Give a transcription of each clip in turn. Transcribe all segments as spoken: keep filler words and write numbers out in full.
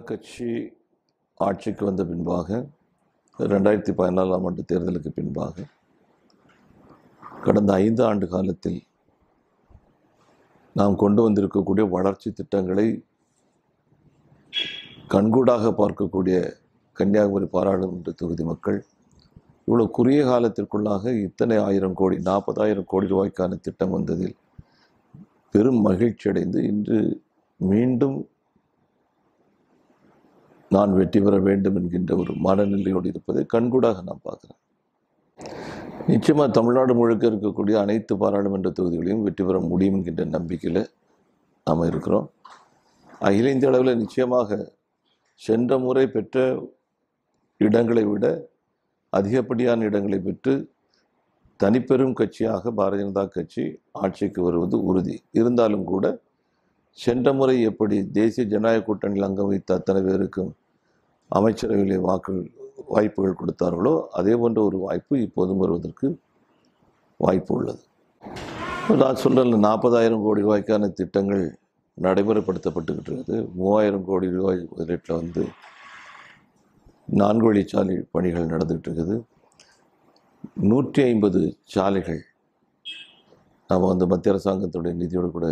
கட்சி ஆட்சிக்கு வந்த பின்பாக ரெண்டாயிரத்தி பதினாலாம் ஆண்டு தேர்தலுக்கு பின்பாக கடந்த ஐந்து ஆண்டு காலத்தில் நாம் கொண்டு வந்திருக்கக்கூடிய வளர்ச்சி திட்டங்களை கண்கூடாக பார்க்கக்கூடிய கன்னியாகுமரி பாராளுமன்ற தொகுதி மக்கள் இவ்வளோ குறுகிய காலத்திற்குள்ளாக இத்தனை ஆயிரம் கோடி நாற்பதாயிரம் கோடி ரூபாய்க்கான திட்டம் வந்ததில் பெரும் மகிழ்ச்சி அடைந்து இன்று மீண்டும் நான் வெற்றி பெற வேண்டும் என்கின்ற ஒரு மனநிலையோடு இருப்பதை கண்கூடாக நான் பார்க்குறேன். நிச்சயமாக தமிழ்நாடு முழுக்க இருக்கக்கூடிய அனைத்து பாராளுமன்ற தொகுதிகளையும் வெற்றி பெற முடியும் என்கின்ற நம்பிக்கையில் நாம் இருக்கிறோம். அகில இந்திய அளவில் நிச்சயமாக சென்ற முறை பெற்ற இடங்களை விட அதிகப்படியான இடங்களை பெற்று தனிப்பெரும் கட்சியாக பாரதிய ஜனதா கட்சி ஆட்சிக்கு வருவது உறுதி. இருந்தாலும் கூட சென்ற முறை எப்படி தேசிய ஜனநாயக கூட்டணியில் அங்கம் வைத்த அத்தனை பேருக்கும் அமைச்சரவையிலே வாக்குகள் வாய்ப்புகள் கொடுத்தார்களோ அதே போன்ற ஒரு வாய்ப்பு இப்போதும் வருவதற்கு வாய்ப்பு உள்ளது. நான் சொல்கிற நாற்பதாயிரம் கோடி ரூபாய்க்கான திட்டங்கள் நடைமுறைப்படுத்தப்பட்டுக்கிட்டு இருக்குது. மூவாயிரம் கோடி ரூபாய் முதலீட்டில் வந்து நான்கு வழிச்சாலை பணிகள் நடந்துகிட்டு இருக்குது. நூற்றி ஐம்பது சாலைகள் நாம் வந்து மத்திய அரசாங்கத்துடைய நிதியோடு கூட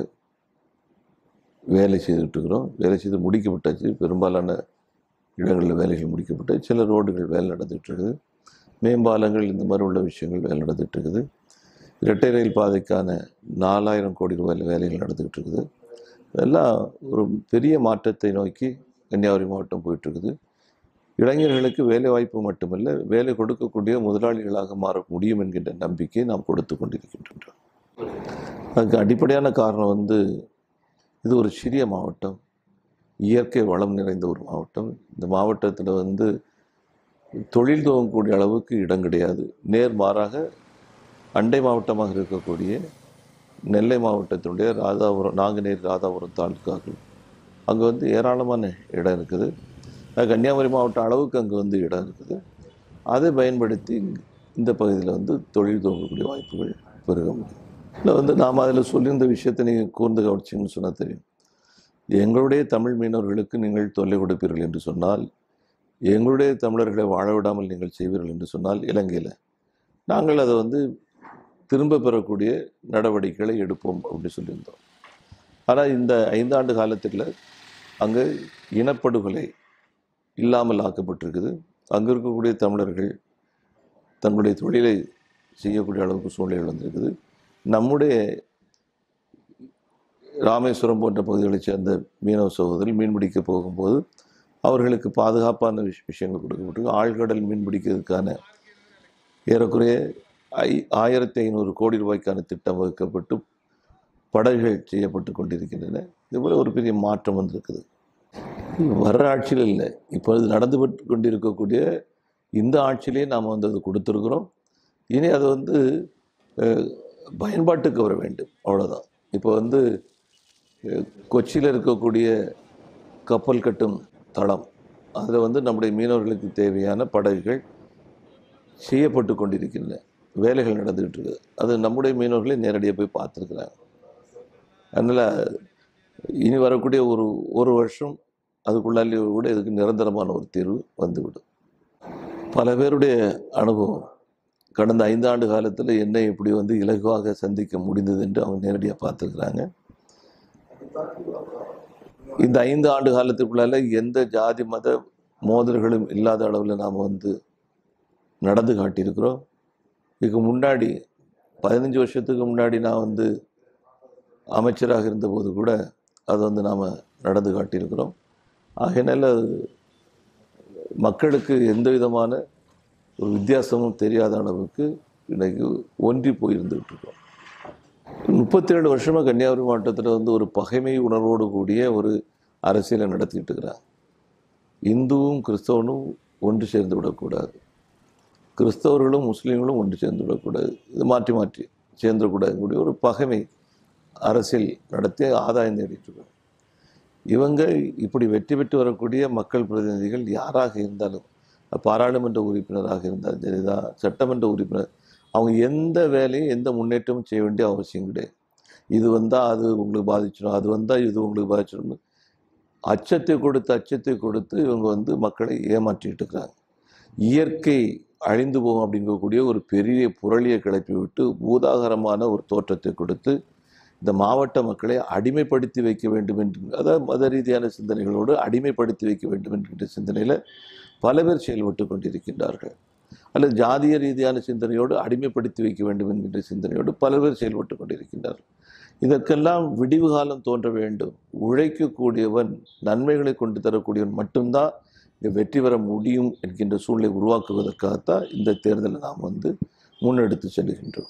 வேலை செய்துட்டு இருக்கிறோம். வேலை செய்து முடிக்கப்பட்டாச்சு. பெரும்பாலான இடங்களில் வேலைகள் முடிக்கப்பட்டு சில ரோடுகள் வேலை நடந்துகிட்டு இருக்குது. மேம்பாலங்கள் இந்த மாதிரி உள்ள விஷயங்கள் வேலை நடந்துகிட்டு இருக்குது. இரட்டை ரயில் பாதைக்கான நாலாயிரம் கோடி ரூபாயில் வேலைகள் நடந்துகிட்டு இருக்குது. இதெல்லாம் ஒரு பெரிய மாற்றத்தை நோக்கி கன்னியாகுமரி மாவட்டம் போயிட்டுருக்குது. இளைஞர்களுக்கு வேலை வாய்ப்பு மட்டுமல்ல, வேலை கொடுக்கக்கூடிய முதலாளிகளாக மாற முடியும் என்கின்ற நம்பிக்கையை நாம் கொடுத்து கொண்டிருக்கின்றோம். அதுக்கு அடிப்படையான காரணம் வந்து இது ஒரு சிறிய மாவட்டம், இயற்கை வளம் நிறைந்த ஒரு மாவட்டம். இந்த மாவட்டத்தில் வந்து தொழில் துவங்கக்கூடிய அளவுக்கு இடம் கிடையாது. நேர்மாறாக அண்டை மாவட்டமாக இருக்கக்கூடிய நெல்லை மாவட்டத்தினுடைய ராதாபுரம் நாங்குநேரி ராதாபுரம் தாலுக்காக்கள் அங்கே வந்து ஏராளமான இடம் இருக்குது. கன்னியாகுமரி மாவட்டம் அளவுக்கு அங்கே வந்து இடம் இருக்குது. அதை பயன்படுத்தி இந்த பகுதியில் வந்து தொழில் துவங்கக்கூடிய வாய்ப்புகள் பெருக முடியும். இல்லை வந்து நாம் அதில் சொல்லியிருந்த விஷயத்தை நீங்கள் கூர்ந்து கவனிச்சிங்கன்னு சொன்னால் தெரியும். எங்களுடைய தமிழ் மீனவர்களுக்கு நீங்கள் தொல்லை கொடுப்பீர்கள் என்று சொன்னால், எங்களுடைய தமிழர்களை வாழ விடாமல் நீங்கள் செய்வீர்கள் என்று சொன்னால், இலங்கையில் நாங்கள் அதை வந்து திரும்ப பெறக்கூடிய நடவடிக்கைகளை எடுப்போம் அப்படின்னு சொல்லியிருந்தோம். ஆனால் இந்த ஐந்தாண்டு காலத்தில் அங்கே இனப்படுகொலை இல்லாமல் ஆக்கப்பட்டிருக்குது. அங்கே இருக்கக்கூடிய தமிழர்கள் தங்களுடைய தொழிலை செய்யக்கூடிய அளவுக்கு சூழ்நிலை வந்திருக்குது. நம்முடைய ராமேஸ்வரம் போன்ற பகுதிகளைச் சேர்ந்த மீனவ சகோதரர்கள் மீன்பிடிக்க போகும்போது அவர்களுக்கு பாதுகாப்பான விஷ விஷயங்கள் கொடுக்கப்பட்டிருக்கு. ஆழ்கடல் மீன்பிடிக்கிறதுக்கான ஏறக்குறைய ஐ ஆயிரத்தி ஐநூறு கோடி ரூபாய்க்கான திட்டம் வகுக்கப்பட்டு படகுகள் செய்யப்பட்டு கொண்டிருக்கின்றன. இதுபோல் ஒரு பெரிய மாற்றம் வந்திருக்குது. வர்ற ஆட்சியில் இல்லை, இப்பொழுது நடந்து கொண்டிருக்கக்கூடிய இந்த ஆட்சியிலே நாம் வந்து அது கொடுத்துருக்குறோம். இனி அது வந்து பயன்பாட்டுக்கு வர வேண்டும், அவ்வளோதான். இப்போ வந்து கொச்சியில் இருக்கக்கூடிய கப்பல் கட்டும் தளம், அதில் வந்து நம்முடைய மீனவர்களுக்கு தேவையான படகுகள் செய்யப்பட்டு கொண்டிருக்கின்றன. வேலைகள் நடந்துக்கிட்டு இருக்குது. அது நம்முடைய மீனவர்களை நேரடியாக போய் பார்த்துருக்குறாங்க. அதனால் இனி வரக்கூடிய ஒரு ஒரு வருஷம் அதுக்குள்ளாலே கூட இதுக்கு நிரந்தரமான ஒரு தீர்வு வந்துவிடும். பல பேருடைய அனுபவம் கடந்த ஐந்து ஆண்டு காலத்தில் என்னை எப்படி வந்து இலகுவாக சந்திக்க முடிந்தது என்று அவங்க நேரடியாக பார்த்துருக்குறாங்க. இந்த ஐந்து ஆண்டு காலத்துக்குள்ளால எந்த ஜாதி மத மோதல்களும் இல்லாத அளவில் நாம் வந்து நடந்து காட்டியிருக்கிறோம். இதுக்கு முன்னாடி பதினஞ்சு வருஷத்துக்கு முன்னாடி நான் வந்து அமைச்சராக இருந்தபோது கூட அதை வந்து நாம் நடந்து காட்டியிருக்கிறோம். ஆகையினால மக்களுக்கு எந்த விதமான ஒரு வித்தியாசமும் தெரியாத அளவுக்கு இன்றைக்கு ஒன்றி போயிருந்துகிட்டு இருக்கோம். முப்பத்தி ஏழு வருஷமாக கன்னியாகுமரி மாவட்டத்தில் வந்து ஒரு பகைமை உணர்வோடு கூடிய ஒரு அரசியலை நடத்திக்கிட்டு இருக்கிறாங்க. இந்துவும் கிறிஸ்தவனும் ஒன்று சேர்ந்து விடக்கூடாது, கிறிஸ்தவர்களும் முஸ்லீம்களும் ஒன்று சேர்ந்து விடக்கூடாது, இது மாற்றி மாற்றி சேர்ந்துடக்கூடாது கூடிய ஒரு பகைமை அரசியல் நடத்தி ஆதாயம் தேடிட்டு இருக்கோம். இவங்க இப்படி வெற்றி பெற்று வரக்கூடிய மக்கள் பிரதிநிதிகள் யாராக இருந்தாலும், பாராளுமன்ற உறுப்பினராக இருந்தாலும் சரிதான், சட்டமன்ற உறுப்பினர், அவங்க எந்த வேலையும் எந்த முன்னேற்றமும் செய்ய வேண்டிய அவசியம் கிடையாது. இது வந்தால் அது உங்களுக்கு பாதிச்சிடும், அது வந்தால் இது உங்களுக்கு பாதிச்சிடும். அச்சத்தை கொடுத்து அச்சத்தை கொடுத்து இவங்க வந்து மக்களை ஏமாற்றிட்டு இருக்கிறாங்க. இயற்கை அழிந்து போகும் அப்படிங்கக்கூடிய ஒரு பெரிய புரளியை கிளப்பி விட்டு பூதாகரமான ஒரு தோற்றத்தை கொடுத்து இந்த மாவட்ட மக்களை அடிமைப்படுத்தி வைக்க வேண்டும் என்று, அதாவது மத ரீதியான சிந்தனைகளோடு அடிமைப்படுத்தி வைக்க வேண்டும் என்கின்ற சிந்தனையில் பல பேர் செயல்பட்டு கொண்டிருக்கின்றார்கள். அல்லது ஜாதிய ரீதியான சிந்தனையோடு அடிமைப்படுத்தி வைக்க வேண்டும் என்கின்ற சிந்தனையோடு பல பேர் செயல்பட்டு கொண்டிருக்கின்றார்கள். இதற்கெல்லாம் விடிவு காலம் தோன்ற வேண்டும். உழைக்கக்கூடியவன், நன்மைகளை கொண்டு தரக்கூடியவன் மட்டும்தான் இங்கே வெற்றி பெற முடியும் என்கின்ற சூழ்நிலை உருவாக்குவதற்காகத்தான் இந்த தேர்தலை நாம் வந்து முன்னெடுத்து செல்கின்றோம்.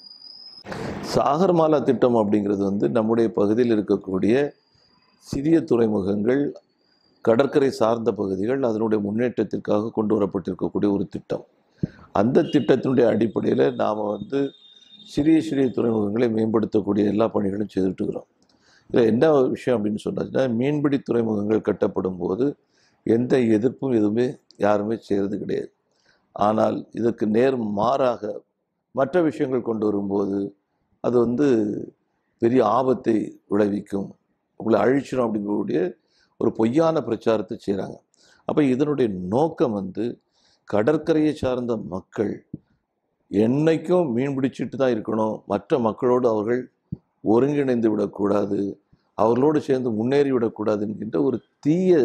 சாகர்மாலா திட்டம் அப்படிங்கிறது வந்து நம்முடைய பகுதியில் இருக்கக்கூடிய சிறிய துறைமுகங்கள், கடற்கரை சார்ந்த பகுதிகள், அதனுடைய முன்னேற்றத்திற்காக கொண்டு வரப்பட்டிருக்கக்கூடிய ஒரு திட்டம். அந்த திட்டத்தினுடைய அடிப்படையில் நாம் வந்து சிறிய சிறிய துறைமுகங்களை மேம்படுத்தக்கூடிய எல்லா பணிகளும் செய்துட்டு இருக்கிறோம். இதில் என்ன விஷயம் அப்படின்னு சொன்னாச்சுன்னா, மீன்பிடி துறைமுகங்கள் கட்டப்படும் போது எந்த எதிர்ப்பும் எதுவுமே யாருமே செய்கிறது கிடையாது. ஆனால் இதற்கு நேர் மாறாக மற்ற விஷயங்கள் கொண்டு வரும்போது அது வந்து பெரிய ஆபத்தை விளைவிக்கும், உங்களை அழிச்சிடும் அப்படிங்கக்கூடிய ஒரு பொய்யான பிரச்சாரத்தை செய்கிறாங்க. அப்போ இதனுடைய நோக்கம் வந்து கடற்கரையை சார்ந்த மக்கள் என்னைக்கும் மீன் பிடிச்சிட்டு தான் இருக்கணும், மற்ற மக்களோடு அவர்கள் ஒருங்கிணைந்து விடக்கூடாது, அவர்களோடு சேர்ந்து முன்னேறி விடக்கூடாது என்கின்ற ஒரு தீய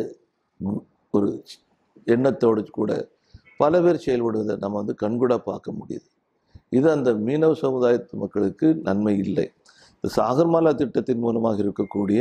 ஒரு எண்ணத்தோடு கூட பல பேர் செயல்படுவதை நம்ம வந்து கண்கூடாக பார்க்க முடியுது. இது அந்த மீனவ சமுதாயத்து மக்களுக்கு நன்மை இல்லை. இந்த சாகர்மாலா திட்டத்தின் மூலமாக இருக்கக்கூடிய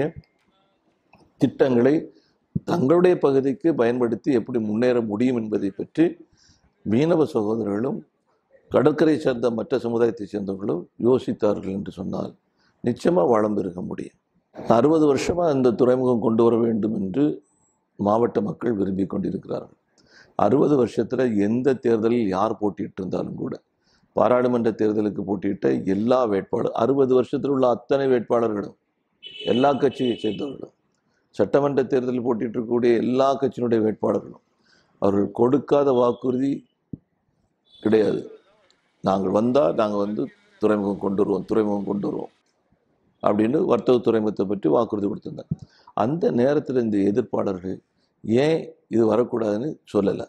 திட்டங்களை தங்களுடைய பகுதிக்கு பயன்படுத்தி எப்படி முன்னேற முடியும் என்பதை பற்றி மீனவ சகோதரர்களும் கடற்கரை சேர்ந்த மற்ற சமுதாயத்தை சேர்ந்தவர்களும் யோசித்தார்கள் என்று சொன்னால் நிச்சயமாக வளம் பெருக முடியும். அறுபது வருஷமாக இந்த துறைமுகம் கொண்டு வர வேண்டும் என்று மாவட்ட மக்கள் விரும்பி கொண்டிருக்கிறார்கள். அறுபது வருஷத்தில் எந்த தேர்தலில் யார் போட்டிட்டு இருந்தாலும் கூட, பாராளுமன்ற தேர்தலுக்கு போட்டியிட்ட எல்லா வேட்பாளர், அறுபது வருஷத்தில் உள்ள அத்தனை வேட்பாளர்களும் எல்லா கட்சியை சேர்ந்தவர்களும், சட்டமன்ற தேர்தலில் போட்டிட்டு இருக்கக்கூடிய எல்லா கட்சியினுடைய வேட்பாளர்களும் அவர்கள் கொடுக்காத வாக்குறுதி கிடையாது. நாங்கள் வந்தால் நாங்கள் வந்து துறைமுகம் கொண்டு வருவோம் துறைமுகம் கொண்டு வருவோம் அப்படின்னு வர்த்தக துறைமுகத்தை பற்றி வாக்குறுதி கொடுத்துருந்தாங்க. அந்த நேரத்தில் இந்த எதிர்ப்பாளர்கள் ஏன் இது வரக்கூடாதுன்னு சொல்லலை,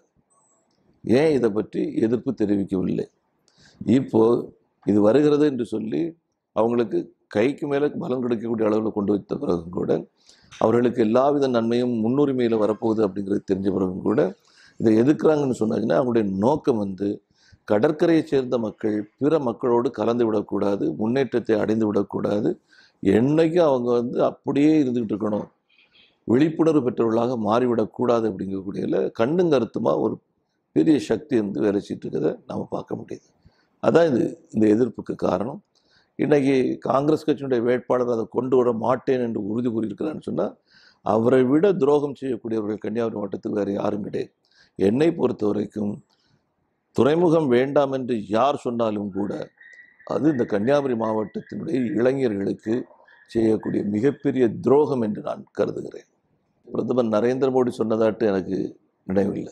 ஏன் இதை பற்றி எதிர்ப்பு தெரிவிக்கவில்லை. இப்போ இது வருகிறது என்று சொல்லி அவங்களுக்கு கைக்கு மேலே பலம் கிடைக்கக்கூடிய அளவில் கொண்டு வைத்த பிறகும் கூட, அவர்களுக்கு எல்லாவித நன்மையும் முன்னுரிமையில் வரப்போகுது அப்படிங்கிறது தெரிஞ்ச பிறகும் கூட இதை எதிர்க்கிறாங்கன்னு சொன்னாங்கன்னா அவங்களுடைய நோக்கம் வந்து கடற்கரையை சேர்ந்த மக்கள் பிற மக்களோடு கலந்து விடக்கூடாது, முன்னேற்றத்தை அடைந்து விடக்கூடாது, என்னைக்கும் அவங்க வந்து அப்படியே இருந்துகிட்டு இருக்கணும், விழிப்புணர்வு பெற்றவர்களாக மாறிவிடக்கூடாது அப்படிங்கக்கூடியதில் கண்ணும் கருத்துமாக ஒரு பெரிய சக்தி வந்து வேலை செய்யிட்டு இருக்கிறத நம்ம பார்க்க முடியுது. அதான் இது இந்த எதிர்ப்புக்கு காரணம். இன்றைக்கி காங்கிரஸ் கட்சியினுடைய வேட்பாளர் அதை கொண்டு வர மாட்டேன் என்று உறுதி கூறியிருக்கிறான்னு சொன்னால், அவரை விட துரோகம் செய்யக்கூடியவர்கள் கன்னியாகுமரி மாவட்டத்துக்கு வேறு யாரும் கிடையாது. என்னை பொறுத்த வரைக்கும் துறைமுகம் வேண்டாம் என்று யார் சொன்னாலும் கூட அது இந்த கன்னியாகுமரி மாவட்டத்தினுடைய இளைஞர்களுக்கு செய்யக்கூடிய மிகப்பெரிய துரோகம் என்று நான் கருதுகிறேன். பிரதமர் நரேந்திர மோடி சொன்னதாட்டு எனக்கு நினைவில்லை.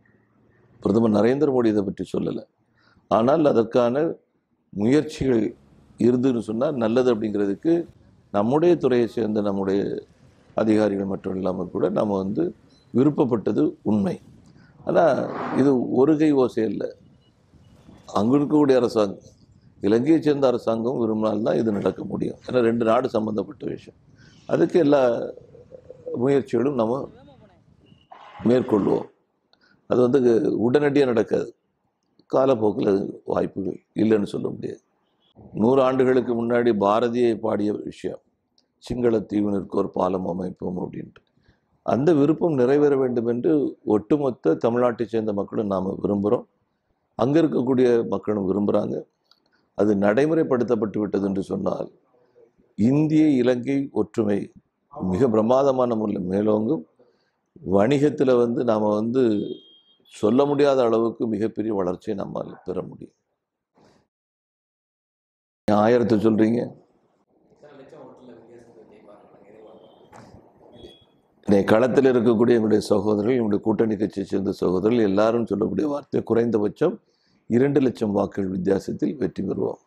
பிரதமர் நரேந்திர மோடி இதை பற்றி சொல்லலை. ஆனால் அதற்கான முயற்சிகள் இருந்துன்னு சொன்னால் நல்லது அப்படிங்கிறதுக்கு நம்முடைய துறையை சேர்ந்த நம்முடைய அதிகாரிகள் மட்டும் இல்லாமல் கூட நம்ம வந்து விருப்பப்பட்டது உண்மை. ஆனால் இது ஒரு கை ஓசை இல்லை. அங்கே இருக்கக்கூடிய அரசாங்கம், இலங்கையை சேர்ந்த அரசாங்கம் விரும்பினால்தான் இது நடக்க முடியும். ஏன்னா ரெண்டு நாடு சம்பந்தப்பட்ட விஷயம். அதுக்கு எல்லா முயற்சிகளும் நம்ம மேற்கொள்வோம். அது வந்து உடனடியாக நடக்காது, காலப்போக்கில் வாய்ப்புகள் இல்லைன்னு சொல்ல முடியாது. நூறு ஆண்டுகளுக்கு முன்னாடி பாரதியை பாடிய விஷயம், சிங்கள தீவினருக்கு ஒரு பாலம் அமைப்போம் அப்படின்ட்டு. அந்த விருப்பம் நிறைவேற வேண்டும் என்று ஒட்டுமொத்த தமிழ்நாட்டை சேர்ந்த மக்களும் நாம் விரும்புகிறோம், அங்கே இருக்கக்கூடிய மக்களும் விரும்புகிறாங்க. அது நடைமுறைப்படுத்தப்பட்டு விட்டது என்று சொன்னால் இந்திய இலங்கை ஒற்றுமை மிக பிரமாதமான முறையில் மேலோங்கும். வணிகத்தில் வந்து நாம் வந்து சொல்ல முடியாத அளவுக்கு மிகப்பெரிய வளர்ச்சியை நம்மால் பெற முடியும். ஆயிரத்தை சொல்கிறீங்க, களத்தில் இருக்கக்கூடிய எங்களுடைய சகோதரர்கள், எங்களுடைய கூட்டணி கட்சியை சேர்ந்த சகோதரர்கள் எல்லாரும் சொல்லக்கூடிய வார்த்தை குறைந்தபட்சம் இரண்டு லட்சம் வாக்குகள் வித்தியாசத்தில் வெற்றி பெறுவோம்.